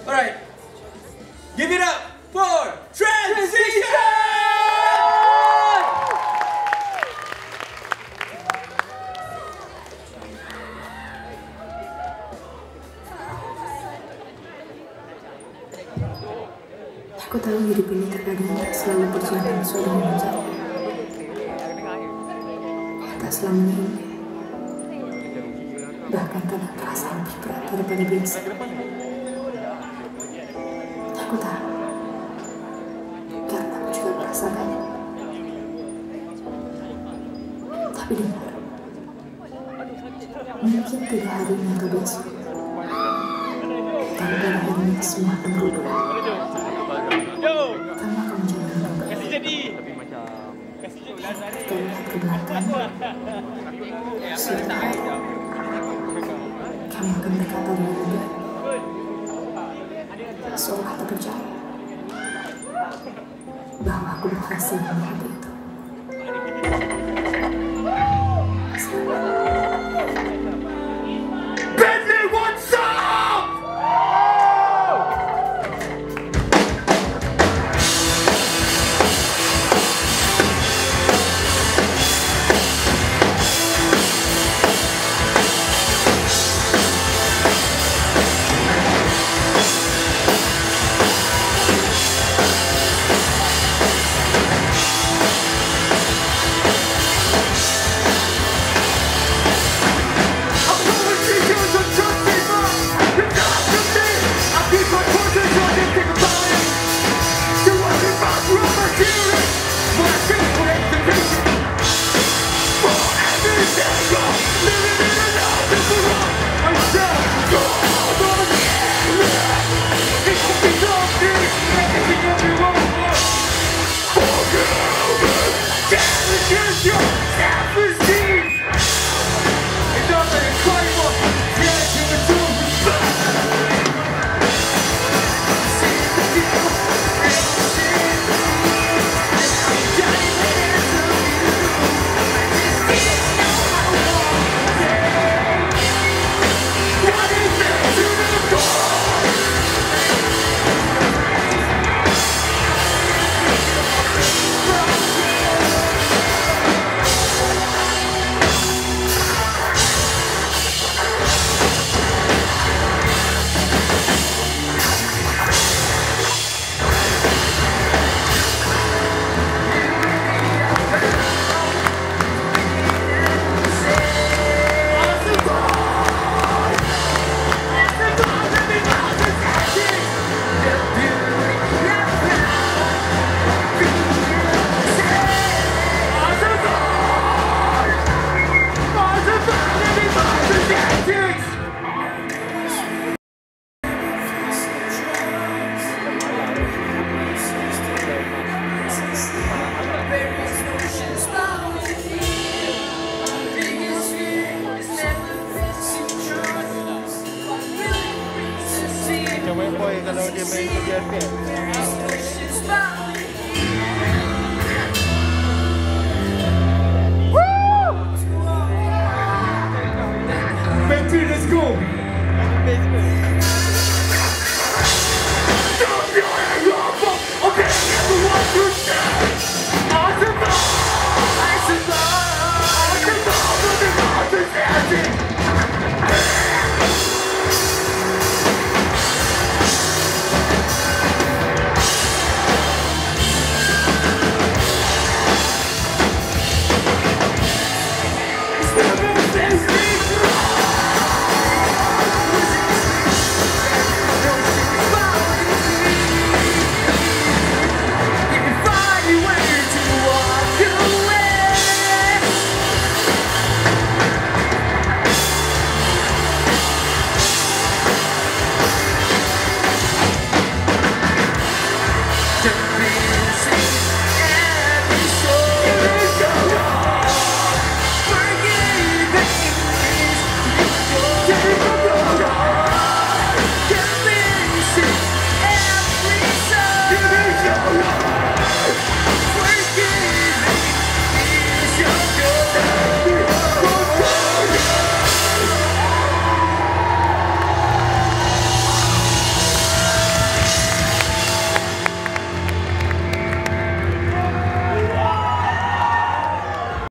Alright, give it up for Transition! Aku tahu hidup ini terkadang selalu berjalan sesuai dengan rencana. Tak selamanya indah. Bahkan kadang terasa lebih berat daripada biasa. Aku tahu. Karena aku juga merasakannya. Tapi dengar. Mungkin tidak hari ini atau besok. Tapi pada hari ini semua akan berubah. Kamu akan menjadi terlihat ke belakang. Suatu hari, kamu akan berkata dengan mudah, seolah tak percaya bahwa aku berhasil melihat itu. Bentley, what's up? Macam boy kalau dia main kerja RPM. Bentley, let's go!